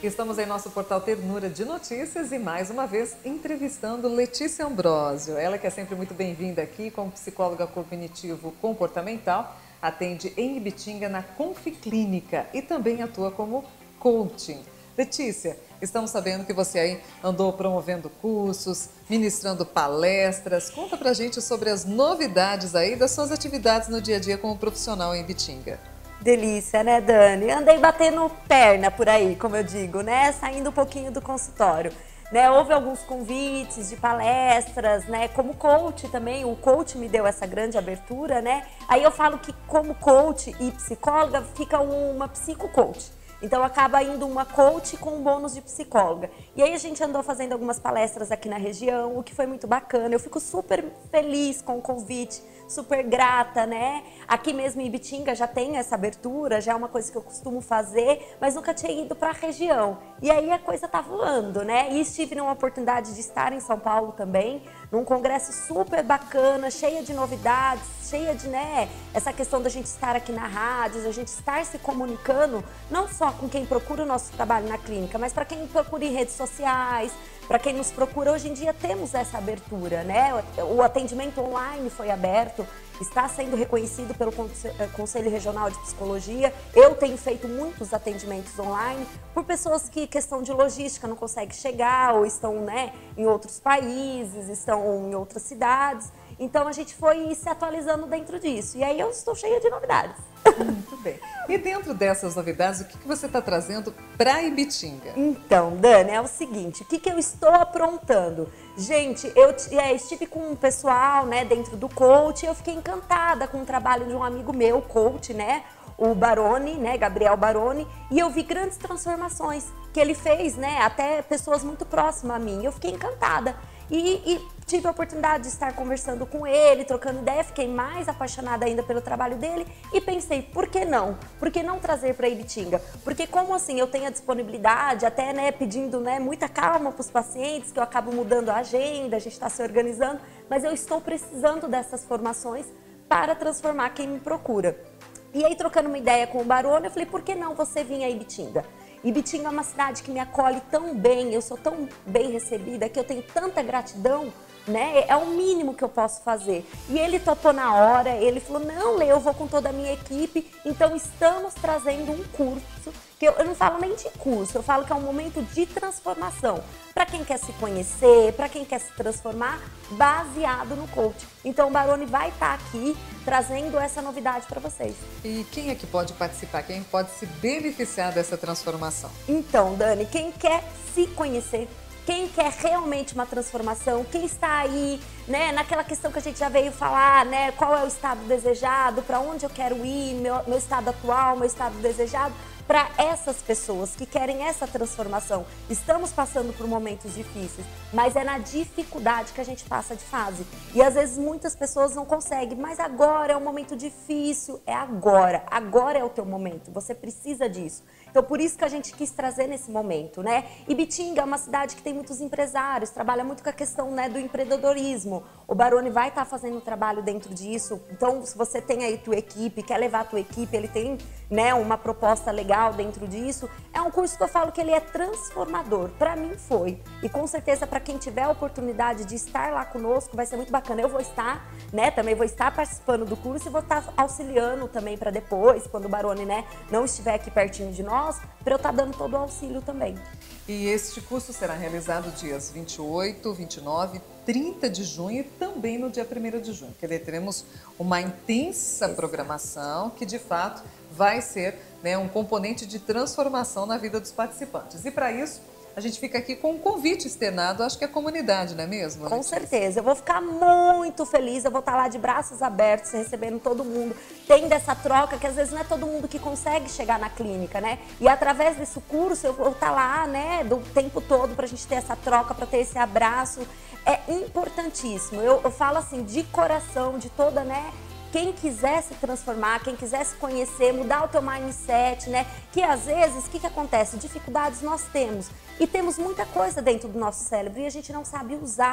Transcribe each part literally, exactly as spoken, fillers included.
estamos em nosso portal Ternura de Notícias e mais uma vez entrevistando Letícia Ambrosio. Ela que é sempre muito bem-vinda aqui como psicóloga cognitivo-comportamental, atende em Ibitinga na Conficlínica e também atua como coaching. Letícia, estamos sabendo que você aí andou promovendo cursos, ministrando palestras. Conta pra gente sobre as novidades aí das suas atividades no dia a dia como profissional em Ibitinga. Delícia, né, Dani? Andei batendo perna por aí, como eu digo, né? Saindo um pouquinho do consultório. Né, houve alguns convites de palestras, né, como coach também, o coach me deu essa grande abertura, né, aí eu falo que como coach e psicóloga fica uma psicocoach, então acaba indo uma coach com um bônus de psicóloga, e aí a gente andou fazendo algumas palestras aqui na região, o que foi muito bacana, eu fico super feliz com o convite, super grata, né, aqui mesmo em Ibitinga já tem essa abertura, já é uma coisa que eu costumo fazer, mas nunca tinha ido para a região, e aí a coisa tá voando, né, e estive numa oportunidade de estar em São Paulo também, num congresso super bacana, cheia de novidades, cheia de, né, essa questão da gente estar aqui na rádio, da gente estar se comunicando, não só com quem procura o nosso trabalho na clínica, mas para quem procura em redes sociais, para quem nos procura, hoje em dia temos essa abertura, né? O atendimento online foi aberto, está sendo reconhecido pelo Conselho Regional de Psicologia. Eu tenho feito muitos atendimentos online por pessoas que, questão de logística, não conseguem chegar ou estão, né, em outros países, estão em outras cidades. Então a gente foi se atualizando dentro disso. E aí eu estou cheia de novidades. Muito bem. E dentro dessas novidades, o que, que você está trazendo para Ibitinga? Então, Dani, é o seguinte, o que, que eu estou aprontando? Gente, eu é, estive com um pessoal, né, dentro do coach, eu fiquei encantada com o trabalho de um amigo meu, coach, né, o Baroni, né, Gabriel Baroni, e eu vi grandes transformações que ele fez, né, até pessoas muito próximas a mim. Eu fiquei encantada. E, e tive a oportunidade de estar conversando com ele, trocando ideia, fiquei mais apaixonada ainda pelo trabalho dele e pensei, por que não? Por que não trazer para Ibitinga? Porque como assim eu tenho a disponibilidade, até, né, pedindo, né, muita calma para os pacientes, que eu acabo mudando a agenda, a gente está se organizando, mas eu estou precisando dessas formações para transformar quem me procura. E aí, trocando uma ideia com o Baroni, eu falei, por que não você vir a Ibitinga? Ibitinga é uma cidade que me acolhe tão bem, eu sou tão bem recebida, que eu tenho tanta gratidão, né? É o mínimo que eu posso fazer. E ele topou na hora, ele falou, não, Lê, eu vou com toda a minha equipe, então estamos trazendo um curso, que eu, eu não falo nem de curso, eu falo que é um momento de transformação, para quem quer se conhecer, para quem quer se transformar, baseado no coach. Então o Baroni vai estar aqui trazendo essa novidade para vocês. E quem é que pode participar? Quem pode se beneficiar dessa transformação? Então, Dani, quem quer se conhecer, quem quer realmente uma transformação, quem está aí, né, naquela questão que a gente já veio falar, né, qual é o estado desejado, para onde eu quero ir, meu, meu estado atual, meu estado desejado, para essas pessoas que querem essa transformação. Estamos passando por momentos difíceis, mas é na dificuldade que a gente passa de fase. E às vezes muitas pessoas não conseguem, mas agora é um momento difícil, é agora, agora é o teu momento, você precisa disso. Então por isso que a gente quis trazer nesse momento, né? Ibitinga é uma cidade que tem muitos empresários, trabalha muito com a questão, né, do empreendedorismo. O Baroni vai estar fazendo um trabalho dentro disso, então se você tem aí tua equipe, quer levar a tua equipe, ele tem, né, uma proposta legal dentro disso, é um curso que eu falo que ele é transformador, para mim foi, e com certeza para quem tiver a oportunidade de estar lá conosco vai ser muito bacana. Eu vou estar, né, também vou estar participando do curso e vou estar auxiliando também para depois, quando o Baroni, né, não estiver aqui pertinho de nós, para eu estar dando todo o auxílio também. E este curso será realizado dias vinte e oito, vinte e nove, trinta de junho e também no dia primeiro de junho, que teremos uma intensa Exato. programação que de fato vai ser, né, um componente de transformação na vida dos participantes. E para isso, a gente fica aqui com um convite externado, acho que é a comunidade, não é mesmo? Com certeza, eu vou ficar muito feliz, eu vou estar lá de braços abertos, recebendo todo mundo, tendo essa troca, que às vezes não é todo mundo que consegue chegar na clínica, né? E através desse curso eu vou estar lá, né, do tempo todo pra gente ter essa troca, pra ter esse abraço, é importantíssimo. Eu, eu falo assim, de coração, de toda, né, quem quiser se transformar, quem quiser se conhecer, mudar o teu mindset, né? Que às vezes, o que, que acontece? Dificuldades nós temos. E temos muita coisa dentro do nosso cérebro e a gente não sabe usar.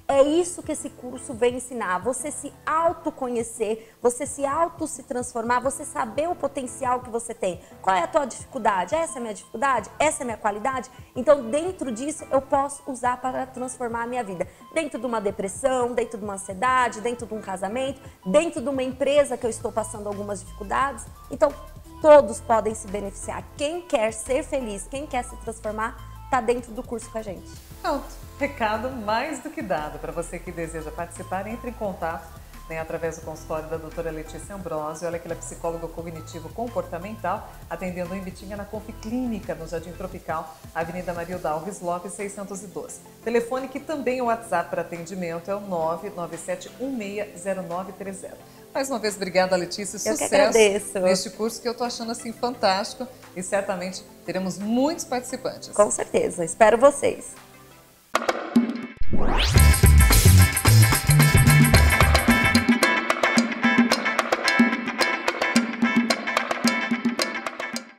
É isso que esse curso vem ensinar, você se autoconhecer, você se auto se transformar, você saber o potencial que você tem. Qual é a tua dificuldade? Essa é a minha dificuldade? Essa é a minha qualidade? Então, dentro disso, eu posso usar para transformar a minha vida. Dentro de uma depressão, dentro de uma ansiedade, dentro de um casamento, dentro de uma empresa que eu estou passando algumas dificuldades. Então, todos podem se beneficiar. Quem quer ser feliz, quem quer se transformar, está dentro do curso com a gente. Pronto, recado mais do que dado. Para você que deseja participar, entre em contato, né, através do consultório da doutora Letícia Ambrosio. Ela que ela é psicóloga cognitivo-comportamental, atendendo em Bitinga na Conf Clínica, no Jardim Tropical, Avenida Marilda Alves Lopes, seiscentos e doze. Telefone que também é o WhatsApp para atendimento é o nove nove sete um seis zero nove três zero. Mais uma vez, obrigada, Letícia. Eu Sucesso que agradeço. neste curso que eu estou achando assim fantástico e certamente teremos muitos participantes. Com certeza. Espero vocês.